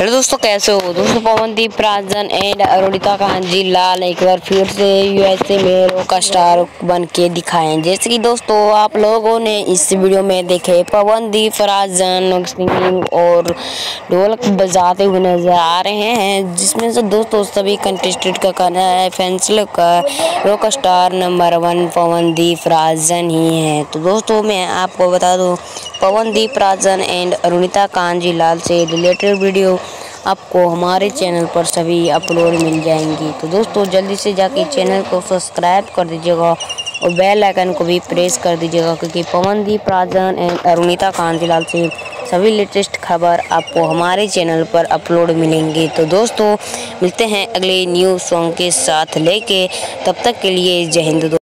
Hello दोस्तों, कैसे हो दोस्तों। पवनदीप राजन एंड अरुणिता कांजी लाल एक बार फिर से यूएसए में रॉक स्टार बन के दिखाएं। जैसे कि दोस्तों आप लोगों ने इस वीडियो में देखे पवनदीप राजन सिंगिंग और ढोलक बजाते हुए नजर आ रहे हैं, जिसमें से दोस्तों सभी कंटेस्टेंट का कहना है फैंस लोग का rock star number 1 Pawandeep Rajan ही है। तो दोस्तों मैं आपको बता दूं, पवनदीप राजन एंड अरुणिता कांजी लाल से रिलेटेड वीडियो आपको हमारे चैनल पर सभी अपलोड मिल जाएंगी। तो दोस्तों जल्दी से जाके चैनल को सब्सक्राइब कर दीजिएगा और बेल आइकन को भी प्रेस कर दीजिएगा, क्योंकि पवनदीप राजन एंड अरुणिता कांजी लाल से सभी लेटेस्ट खबर आपको हमारे चैनल पर अपलोड मिलेंगे। तो दोस्तों मिलते हैं अगले न्यू सॉन्ग के साथ लेके, तब तक के लिए जय हिंद।